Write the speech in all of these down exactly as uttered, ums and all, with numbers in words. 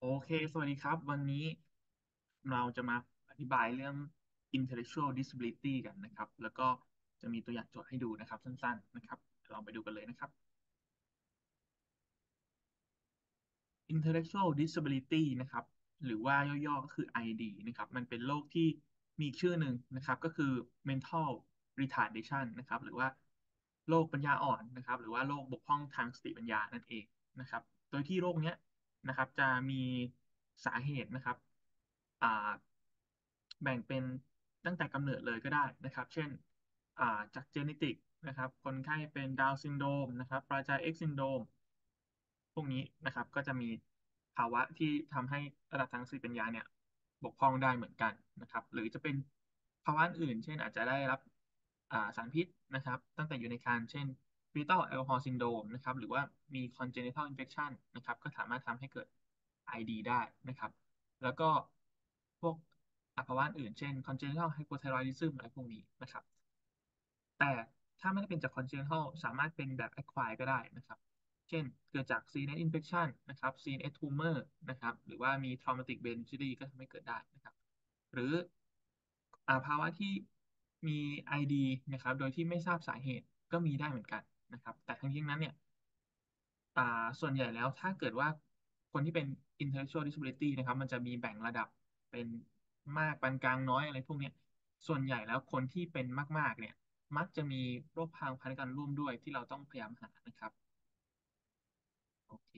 เค สวัสดีครับ วันนี้เราจะมาอธิบายเรื่อง intellectual disability กันนะครับ แล้วก็จะมีตัวอย่างโจทย์ให้ดูนะครับสั้นๆนะครับลองไปดูกันเลยนะครับ intellectual disability นะครับหรือว่าย่อๆก็คือ ไอ ดี นะครับมันเป็นโรคที่มีอีกชื่อหนึ่งนะครับก็คือ mental retardation นะครับหรือว่าโรคปัญญาอ่อนนะครับหรือว่าโรคบกพร่องทางสติปัญญานั่นเองนะครับโดยที่โรคเนี้ยนะครับจะมีสาเหตุนะครับอ่าแบ่งเป็นตั้งแต่กำเนิดเลยก็ได้นะครับเช่นอ่าจากเจเนติกนะครับคนไข้เป็นดาวน์ซินโดรมนะครับปราจาเอ็กซ์ซินโดรม พวกนี้นะครับก็จะมีภาวะที่ทำให้ระดับทางสติปัญญาเนี่ยบกพร่องได้เหมือนกันนะครับหรือจะเป็นภาวะอื่นเช่นอาจจะได้รับอ่าสารพิษนะครับตั้งแต่อยู่ในครรภ์เช่น fetal alcohol syndrome นะครับหรือว่ามี congenital infection นะครับก็สามารถทำให้เกิด ไอ ดี ได้นะครับแล้วก็พวกภาวะอื่นเช่น congenital hypothyroidism อะไรพวกนี้นะครับ แต่ถ้าไม่ได้เป็นจาก congenital สามารถเป็นแบบ acquired ก็ได้นะครับ เช่นเกิดจาก ซี เอ็น เอส infection นะครับ ซี เอ็น เอส tumor นะครับหรือว่ามี traumatic brain injury ก็ทำให้เกิดได้นะครับหรืออ่าภาวะที่มี ไอ ดี นะครับโดยที่ไม่ทราบสาเหตุก็มีได้เหมือนกันนะครับแต่ทั้งนี้ทั้งนั้นเนี่ยอ่าส่วนใหญ่แล้วถ้าเกิดว่าคนที่เป็น intellectual disability นะครับมันจะมีแบ่งระดับเป็นมากปานกลางน้อยอะไรพวกเนี้ยส่วนใหญ่แล้วคนที่เป็นมากๆเนี่ย มักจะมีโรคทางพันธุกรรมร่วมด้วยที่เราต้องพยายามหานะครับโอเค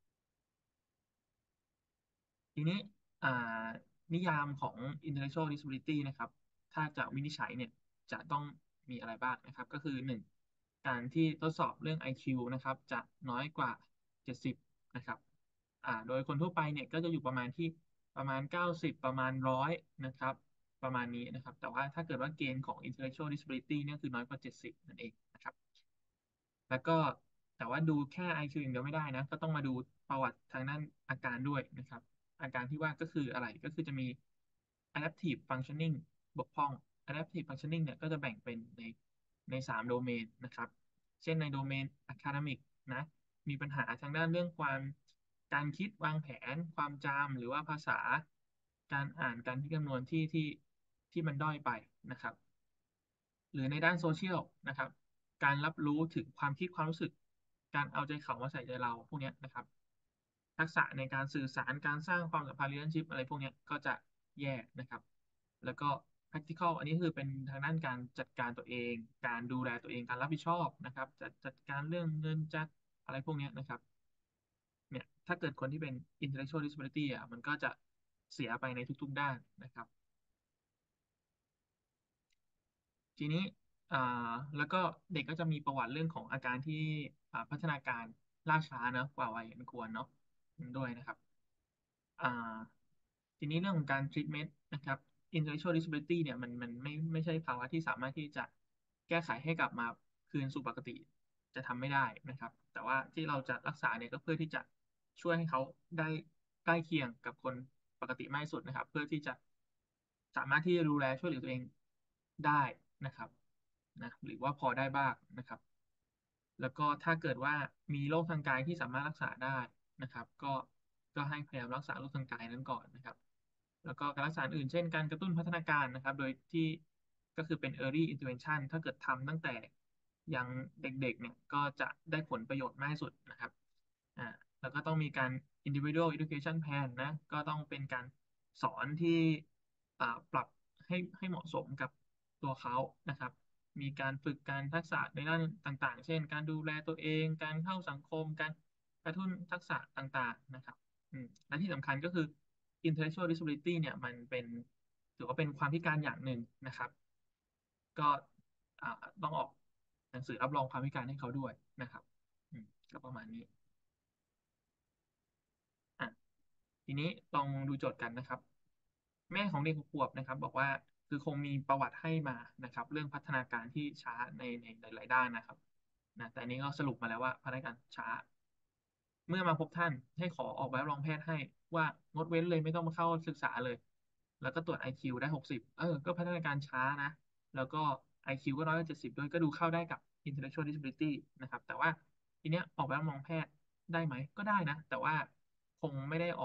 ทีนี้อ่านิยามของ intellectual disability นะครับถ้าจะวินิจฉัยเนี่ยจะต้องมีอะไรบ้างนะครับก็คือหนึ่งการที่ทดสอบเรื่อง ไอ คิว นะครับจะน้อยกว่าเจ็ดสิบนะครับอ่าโดยคนทั่วไปเนี่ยก็จะอยู่ประมาณที่ประมาณเก้าสิบประมาณหนึ่งร้อยนะครับประมาณนี้นะครับแต่ว่าถ้าเกิดว่าเกณฑ์ของ intellectual disability เนี่ยคือน้อยกว่าเจ็ดสิบนั่นเองนะครับ แล้วก็แต่ว่าดูแค่ ไอ คิว อย่างเดียวไม่ได้นะก็ต้องมาดูประวัติทางด้านอาการด้วยนะครับอาการที่ว่าก็คืออะไรก็คือจะมี adaptive functioning บกพร่อง adaptive functioning เนี่ยก็จะแบ่งเป็นในในสามโดเมนนะครับเช่นในโดเมน academic นะมีปัญหาทางด้านเรื่องความการคิดวางแผนความจำหรือว่าภาษาการอ่านการคิดคำนวณที่ที่ที่มันด้อยไปนะครับ หรือในด้านโซเชียลนะครับการรับรู้ถึงความคิดความรู้สึกการเอาใจเขามาใส่ใจเราพวกเนี้ยนะครับทักษะในการสื่อสารการสร้างความสัมพันธ์ relationship อะไรพวกเนี้ยก็จะแย่นะครับแล้วก็ practical อันนี้คือเป็นทางด้านการจัดการตัวเองการดูแลตัวเองการรับผิดชอบนะครับจัดจัดการเรื่องเงินจัดอะไรพวกเนี้ยนะครับเนี่ยถ้าเกิดคนที่เป็น intellectual disability อ่ะมันก็จะเสียไปในทุกๆด้านนะครับ ทีนี้อ่าแล้วก็เด็กก็จะมีประวัติเรื่องของอาการที่อ่าพัฒนาการล่าช้าเนอะกว่าวัยอันควรเนาะด้วยนะครับอ่าทีนี้เรื่องของการ treatment นะครับ intellectual disability เนี่ยมันมันไม่ไม่ใช่ภาวะที่สามารถที่จะแก้ไขให้กลับมาคืนสู่ปกติจะทำไม่ได้นะครับแต่ว่าที่เราจะรักษาเนี่ยก็เพื่อที่จะช่วยให้เขาได้ใกล้เคียงกับคนปกติมากที่สุดนะครับเพื่อที่จะสามารถที่จะดูแลช่วยเหลือตัวเองได้นะครับ นะหรือว่าพอได้บ้างนะครับแล้วก็ถ้าเกิดว่ามีโรคทางกายที่สามารถรักษาได้นะครับก็ก็ให้พยายามรักษาโรคทางกายนั้นก่อนนะครับแล้วก็การรักษาอื่นเช่นการกระตุ้นพัฒนาการนะครับโดยที่ก็คือเป็น early intervention ถ้าเกิดทำตั้งแต่ยังเด็กๆเนี่ยก็จะได้ผลประโยชน์มากที่สุดนะครับอ่าแล้วก็ต้องมีการ individual education plan นะก็ต้องเป็นการสอนที่อ่าปรับให้ให้เหมาะสมกับตัวเขานะครับ มีการฝึกการทักษะในด้านต่างๆ เช่นการดูแลตัวเองการเข้าสังคมการกระตุ้นทักษะต่างๆนะครับอืมและที่สำคัญก็คือ intellectual disability เนี่ยมันเป็นถือว่าเป็นความพิการอย่างหนึ่งนะครับก็อ่าต้องออกหนังสือรับรองความพิการให้เขาด้วยนะครับอืมก็ประมาณนี้อ่ะทีนี้ลองดูโจทย์กันนะครับ แม่ของเด็กหกขวบนะครับบอกว่าคือคงมีประวัติให้มานะครับเรื่องพัฒนาการที่ช้าในในหลายๆด้านนะครับนะแต่อันนี้ก็สรุปมาแล้วว่าพัฒนาการช้าเมื่อมาพบท่านให้ขอออกใบรับรองแพทย์ให้ว่างดเว้นเลยไม่ต้องมาเข้าศึกษาเลยแล้วก็ตรวจ ไอ คิว ได้หกสิบเออก็พัฒนาการช้านะแล้วก็ ไอ คิว ก็น้อยกว่าเจ็ดสิบด้วยก็ดูเข้าได้กับ intellectual disability นะครับแต่ว่าทีเนี้ยออกใบรับรองแพทย์ได้ไหมก็ได้นะแต่ว่าคงไม่ได้ออก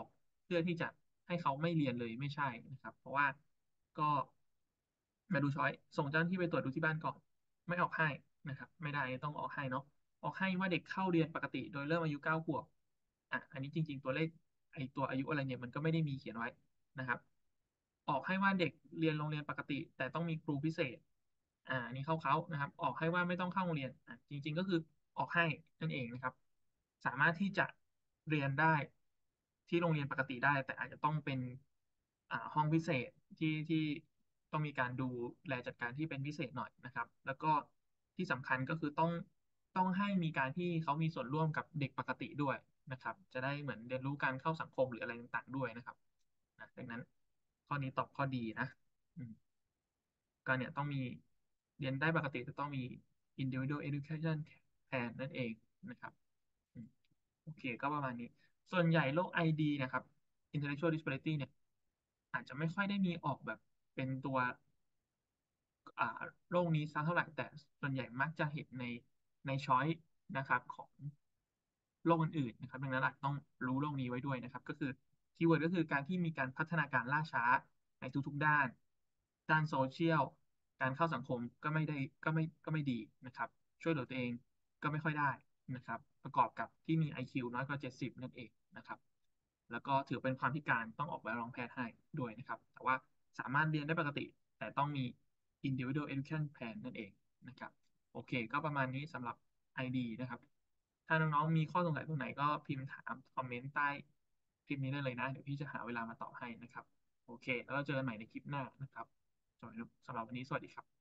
พื่อที่จะให้เขาไม่เรียนเลยไม่ใช่นะครับเพราะว่าก็มาดูช้อยส่งเจ้าหน้าที่ไปตรวจดูที่บ้านก่อนไม่ออกให้นะครับไม่ได้ต้องออกให้เนาะออกให้ว่าเด็กเข้าเรียนปกติโดยเริ่มอายุเก้าขวบอ่ะอันนี้จริงๆตัวเลขไอตัวอายุอะไรเนี่ยมันก็ไม่ได้มีเขียนไว้นะครับออกให้ว่าเด็กเรียนโรงเรียนปกติแต่ต้องมีครูพิเศษอ่าอันนี้เข้าเขานะครับออกให้ว่าไม่ต้องเข้าโรงเรียนอ่ะจริงๆก็คือออกให้นั่นเองนะครับ สามารถที่จะเรียนได้ที่โรงเรียนปกติได้แต่อาจจะต้องเป็นอ่าห้องพิเศษที่ที่ต้องมีการดูแลจัดการที่เป็นพิเศษหน่อยนะครับแล้วก็ที่สำคัญก็คือต้องต้องให้มีการที่เขามีส่วนร่วมกับเด็กปกติด้วยนะครับจะได้เหมือนเรียนรู้การเข้าสังคมหรืออะไรต่างๆด้วยนะครับนะดังนั้นข้อนี้ตอบข้อดีนะอืมก็เนี่ยต้องมีเรียนได้ปกติจะต้องมี individual education plan นั่นเองนะครับ โอเคก็ประมาณนี้ส่วนใหญ่โรค ไอ ดี นะครับ intellectual disability เนี่ยอาจจะไม่ค่อยได้มีออกแบบเป็นตัวอ่าโรคนี้สักเท่าไหร่แต่ส่วนใหญ่มักจะเห็นในในช้อยนะครับของโรคอื่นๆนะครับดังนั้นอาจต้องรู้โรคนี้ไว้ด้วยนะครับก็คือคีย์เวิร์ดก็คือการที่มีการพัฒนาการล่าช้าในทุกๆด้านด้านโซเชียลการเข้าสังคมก็ไม่ได้ก็ไม่ก็ไม่ดีนะครับช่วยเหลือตัวเองก็ไม่ค่อยได้นะครับประกอบกับที่มี ไอ คิว น้อยกว่าเจ็ดสิบนั่นเองนะครับแล้วก็ถือเป็นความพิการต้องออกใบรับรองแพทย์ให้ด้วยนะครับแต่ว่าสามารถเรียนได้ปกติแต่ต้องมี individual education plan นั่นเองนะครับโอเคก็ประมาณนี้สำหรับ ไอ ดี นะครับถ้าน้องๆมีข้อสงสัยตรงไหนก็พิมพ์ถามคอมเมนต์ใต้คลิปนี้ได้เลยนะเดี๋ยวพี่จะหาเวลามาตอบให้นะครับโอเคแล้วเราเจอกันใหม่ในคลิปหน้านะครับสำหรับสำหรับวันนี้สวัสดีครับ